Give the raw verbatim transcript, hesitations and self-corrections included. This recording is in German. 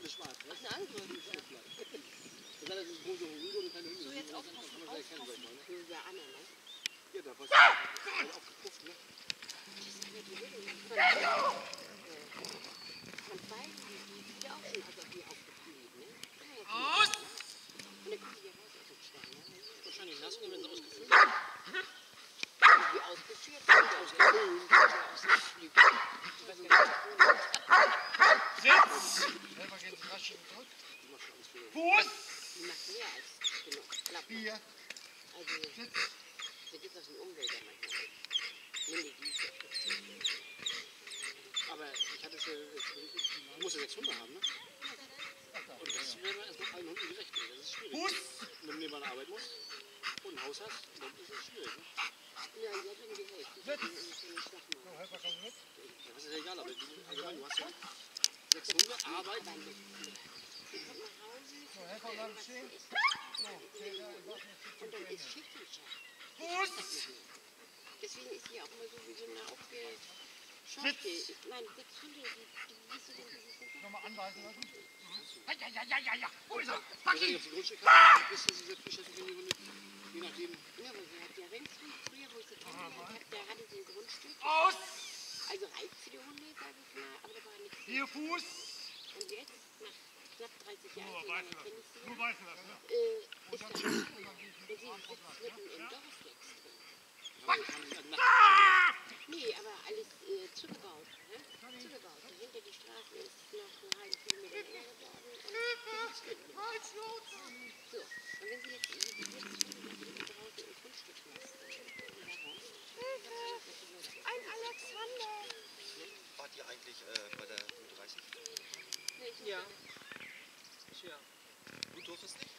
eine schwarze. Ach, eine andere. Das ist eine große Hunde und keine Hunde. So, jetzt aufpassen, aufpassen. So wie bei Anna, ne? Ja, da war es aufgepufft, ne? Von beiden, die die auch schon, also die aufgeblieben, ne? Aus! Und dann kommt die hier raus aus dem Stall, ne? Wahrscheinlich nass und dann werden sie ausgefüllt. Die ausgeführt sind, ausgefüllt, ausgeflügt. Ich weiß gar nicht, Sitz! Selber gehen Sie rasch zurück. Fuß! die macht mehr als genug. Klappen. Vier. Also, Sitz. da gibt es auch einen Umwälzer manchmal. Nee, nee, die ist ja Aber ich hatte es ja, ich muss ja sechs Hunde haben, ne? Und das wäre dann erstmal allen Hunden gerecht. Das ist schwierig. Fuß! Wenn du nebenan arbeiten musst und ein Haus hast, dann ist es schwierig, ne? ja, die hat ihm die Hälfte. Sitz! So, Helfer kommen mit. Ja, das ist ja egal, aber du, allgemein, du hast ja sechs Hunde, Arbeit. Die kommt nach Hause. So, Helfer bleiben stehen. So, Peter, ich mach jetzt die Und dann ist Zähne. Schicht im Schacht. Fuß! Deswegen ist sie auch immer so wie so eine aufgeschockte. Ich meine, sechs Hunde, die, die, wie du denn dieses Hunde? Nochmal anweisen lassen. Ja, ja, ja, ja, ja, ja. Wo ist er? Ich Pack weiß nicht, ihn! ob sie Grundstück hat, bis sie sehr frisch ist, wenn die Hunde, je nachdem. Ja, aber sie hat ja Ringsfried früher, wo ich sie kennengelernt habe, da hatte sie ein Grundstück. Aus! Also reif für die Hunde, sage ich mal, aber da war nichts. Vier Fuß! Und jetzt, nach knapp dreißig Jahren, Nur so beißen lange kenne ich lassen. sie, Nur beißen lassen, ne? äh, ist da und sie sitzt mitten im Dorflex drin. Haben sie, haben sie eine Nacht. Nee, aber alles äh, zugebaut. Ne? Zugebaut. Dahinter die Straße ist noch einen halben Kilometer länger geworden und sie sitzt mitten. So, und wenn sie jetzt diese sechs Hunde draußen im Grundstück lässt, ein Alexander! Wart ihr eigentlich äh, bei der U dreißig? Nee, ich Ja. nicht. Ja. Du durftest nicht?